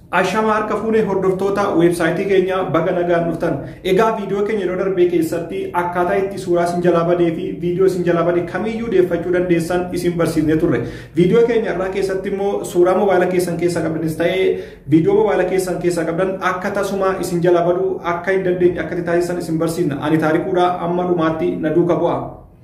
Ashama harka fuune hordoftoota websaayitii keenya baga nagaan dhuftan. Egaa viidiyoo keenya yeroo darbee keessatti akkaataa itti suuraa isin jalaa badee fi viidiyoo isin jalaa badee kamiyyuu deeffachuu dandeessan isin barsiisnee turre. Viidiyoo keenya irraa keessatti immoo suuraa mobaayila keessan keessaa qabdanis ta'ee viidiyoo mobaayila keessan keessaa qabdan akka tasuma isin jalaa baduu akka hin dandeenye akka taasisan isin barsiisna. Ani taarikuudha amma dhumaatti na duuka bu'a.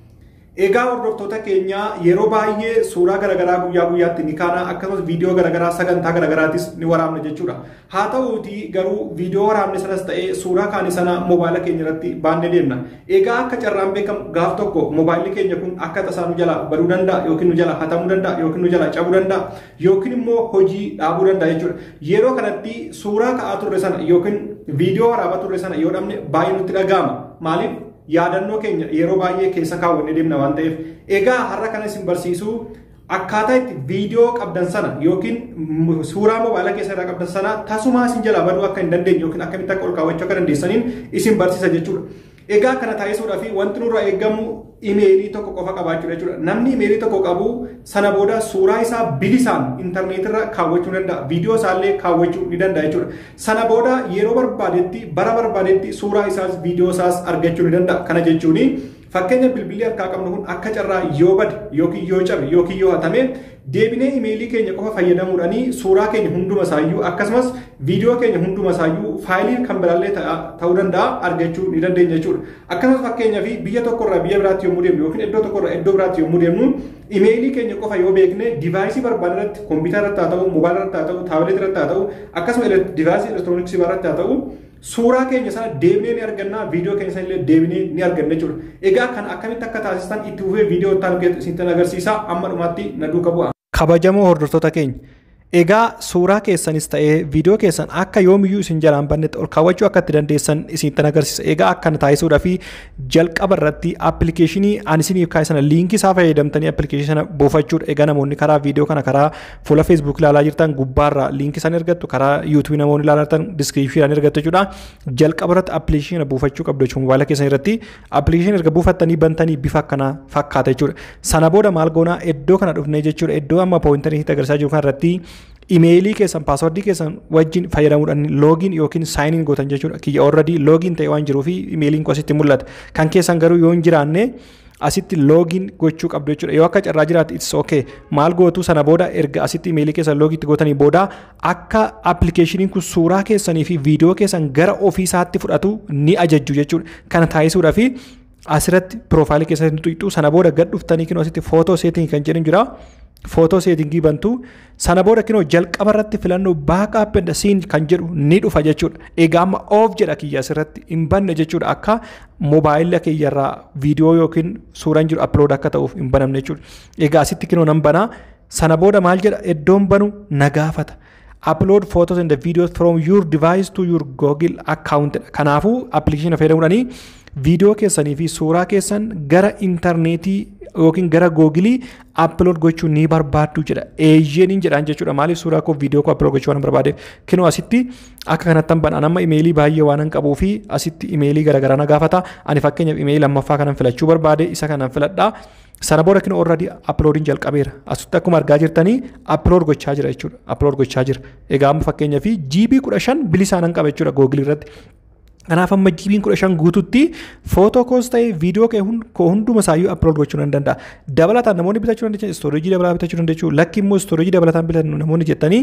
Egaa hordoftoota keenya yeroo baay'ee suuraa garagaraa guyyaa guyyaatti ni kaana akkasumas viidiyoo garagaraa sagantaa garagaraatis ni waraabna jechuudha. Haa ta'uutii garuu viidiyoo waraabne sanas ta'ee suuraa kaanii sana mobaayila keenya irratti baannee deemna. Egaa akka carraan beekamu gaaf tokko mobaayilli keenya kun akka tasaa nu jala baduu danda'a yookiin nu jala hatamuu danda'a yookiin nu jala cabuu danda'a yookiin immoo hojii dhaabuu danda'a jechuudha. Yeroo kanatti suuraa ka'aa turre sana yookiin viidiyoo waraabaa turre sana yoo dhabne baay'ee nutti dhaga'ama. Maaliif? Yaadannoo keenya yeroo baay'ee keessa kaawwannee deemna waan ta'eef. Egaa har'a kana isin barsiisu akkaataa itti viidiyoo qabdan sana yookiin suuraa mobaayila keessa irraa qabdan sana tasumaa isin jalaa baduu akka hin dandeenye yookiin akkamitti akka ol kaawwachuu akka dandeessaniin isin barsiisa jechuudha. Egaa kana taasisuudhaaf wanti nurraa eegamu imeelii tokko qofa qabaachuu jechuudha. Namni imeelii tokko qabu sana booda suuraa isaa bilisaan intarneetirra kaawwachuu danda'a. Viidiyoo isaallee kaawwachuu ni danda'a jechuudha. Sana booda yeroo barbaadetti bara barbaadetti suuraa isaas viidiyoo isaas argachuu ni danda'a. Kana jechuun fakkeenya bilbilli harkaa qabnu kun akka carraa yoo bade yookiin yoo cabe yookiin yoo hatame deebinee imeelii keenya qofa fayyadamuudhaan suuraa keenya hunduma isaayyuu akkasumas viidiyoo keenya hunduma isaayyuu faayilii kan biraallee ta'uu danda'a argachuu ni dandeenya jechuudha. Akkasumas fakkeenyaaf biyya tokkorraa biyya biraatti yommuu deemnu yookiin iddoo tokkorraa iddoo biraatti yommuu deemnu imeelii keenya qofa yoo beekne diivaayisii barbaanne irratti kompiitara irratti haa ta'u mobaayila irratti haa ta'u taabileetii irratti haa ta'u akkasumas diivaayisii elektirooniksii irratti haa ta'u suuraa keenya sana deebinee ni arganna viidiyoo keenya sana illee deebinee ni arganna jechuudha. Egaa kan akkamitti akka taasistan itti fufee viidiyoo ta'an isin agarsiisa amma dhumaatti na duuka bu'a. Kabajamoo hordoftoota keenya. Egaa suuraa keessanis ta'ee viidiyoo keessan akka yoomiyyuu isin jalaan bannetti ol kaawwachuu akka itti dandeessan isin agarsiisa. Egaa akkana taasisuudhaa fi jalqaba irratti appilikeeshinii ani isiniif kaa'e sana liinkii isaa fayyadamtanii appilikeeshinii sana buufachuudha. Egaa namoonni karaa viidiyoo kana karaa fuula feesbuuk ilaalaa jirtan gubbaarraa liinkii sana argattu karaa yuutuubii namoonni ilaalaa jirtan diskiriipshiidhaan argattu jechuudha. Jalqaba irratti appilikeeshinii kana buufachuu qabdu jechuudha mobaayila keessan irratti appilikeeshinii erga buufattanii bantanii bifa akkanaa fakkaata jechuudha. Sana booda maal goonaa iddoo kana dhufnee jechuudha iddoo amma pooyintarii agarsiisaa jiru kanarratti imeelii keessan paaswordii keessan wajjin fayyadamuudhaan loogiin yookiin saayiniin gootan jechuudha. Kiyya already loogiin ta'e waan jiruuf imeeliin kun asitti mul'ata. Kan keessan garuu yoo hin jiraanne asitti loogiin gochuu qabdu jechuudha. Yoo akka carraa jiraate it's okay. Maal gootu sana booda erga asitti imeelii keessan loogiitti gootanii booda akka appilikeeshiniin kun suuraa keessanii fi viidiyoo keessan gara ofiisaatti fudhatu ni ajajju jechuudha. Kana taasisuudhaaf asirratti piroofaayilii keessatti tuqxu sana booda gad dhuftanii kinoo asitti footoo seetingii kan jedhan jira. Footoo seetingii bantu sana booda kinoo jalqaba irratti filannoo baakaap and siin kan jedhu ni dhufa jechuudha. Egaa amma oof jedha kiyya asirratti hin banne jechuudha akka mobaayila keeyyarraa viidiyoo yookiin suuraan jiru upload akka ta'uuf hin banamne jechuudha. Egaa asitti kinoo nan banaa sana booda maal jedha iddoon banu na gaafata. Upload photos and the videos from your device to your Google account. Kanaafuu appilikeeshina fayyadamuudhaanii viidiyoo keessanii fi suuraa keessan gara intarneetii yookiin gara googilii upload gochuu ni barbaaddu jedha. Eeyyeen jedhaan jechuudha. Maaliif suuraa koo viidiyoo koo upload gochuu waan barbaadeef kinoo asitti akka kanatti banaan amma imeelii baay'ee waan qabuu fi asitti imeelii garagaraa na gaafata. Ani fakkeenyaaf imeelii lammaffaa kanan filachuu barbaade isa kanan filadhaa. Sana booda kinoo already uploadiin jalqabeera. Asitti akkuma argaa jirtanii upload gochaa jira jechuudha. Upload gochaa jira. Egaa amma fakkeenyaaf GB 15 bilisaan qaba jechuudha googilii irratti. Kanaaf amma GB 15 guututti footoo koos ta'ee viidiyoo koo hunduma isaayyuu upload gochuu nan danda'a. Dabalataan namoonni bitachuu dandeessan istoorejii dabalataa bitachuu dandeessu. Lakki immoo istoorejii dabalataan bitatan namoonni jettanii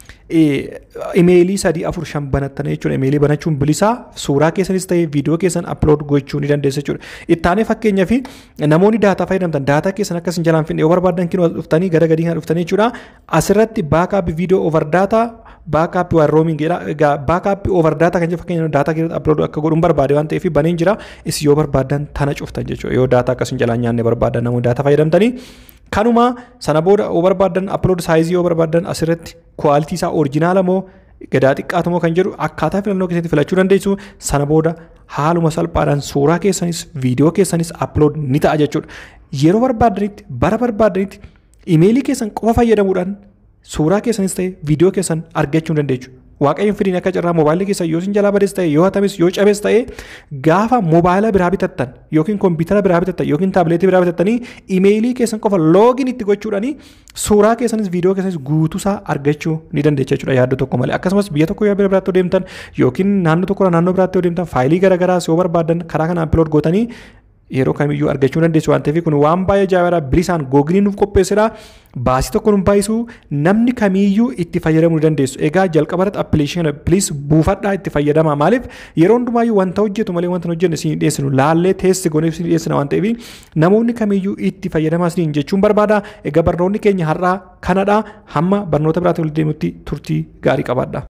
imeelii 3-4-5 banattanii jechuudha. Imeelii banachuun bilisaa suuraa keessanis ta'ee viidiyoo keessan upload gochuu ni dandeessu jechuudha. Ittaanee fakkeenyaaf namoonni daataa fayyadamtan daataa keessan akka isin jalaan finne yoo barbaadan kinoo dhuftanii gara gadii kana dhuftanii jechuudha. Asirratti baakaap viidiyoo over daataa baakaap waan rooming jedha. Egaa baakaap over daataa kan jedhu fakkeenyaaf daataa keessatti upload akka godhuun barbaade waan ta'eef baneen jira. Isin yoo barbaadan tana cuftan jechuudha. Yoo daataa akkasiin jalaan nyaanne barbaadan namoonni daataa fayyadamtanii kanuma sana booda yoo barbaadan upload saayizii yoo barbaadan asirratti kwaalitii isaa orijinaala moo gadaa xiqqaatu moo kan jedhu akkaataa filannoo keessatti filachuu dandeessu. Sana booda haaluma salphaadhaan suuraa keessanis viidiyoo keessanis upload ni ta'a jechuudha. Yeroo barbaadanitti bara barbaadanitti imeelii keessan qofa fayyadamuudhaan suuraa keessanis ta'e viidiyoo keessan argachuu dandeessu. waaqayyoon fidin akka carraa moobaayilii keessa yoo isin jalaa badees ta'e yoo hatames yoo cabees ta'e gaafa moobaayila biraa bitattan yookiin kompiitara biraa bitattan yookiin taabileetii biraa bitattanii imeeyilii keessan qofa loogiin itti gochuudhaani suuraa keessanis viidiyoo keessanis guutuusaa argachuu ni dandeecha jechuudha yaaddoo tokko malee. Akkasumas biyya tokko yoo biraatti deemtan yookiin naannoo tokko naannoo biraatti yoo deemtan faayilii garaagaraas yoo barbaadan karaa kana upload gootanii yeroo kamiyyuu argachuu dandeessu waan ta'eef kun waan baay'ee jaaladha bilisaan googiliin nuuf qopheessedha baasii tokko nu baayisu namni kamiyyuu itti fayyadamuu dandeessu. Egaa jalqabarratti appilikeeshina please buufadhaa itti fayyadama maaliif yeroo hundumaayyuu wanta hojjetu malee wanta hojjenne isin dhiyeessinu laallee teessi goonee isin dhiyeessina waan ta'eef namoonni kamiyyuu itti fayyadamaa isin jechuun barbaada. Egaa barnoonni keenya har'aa kanadha hamma barnoota biraatti wal deemutti turtii gaarii qabaadha.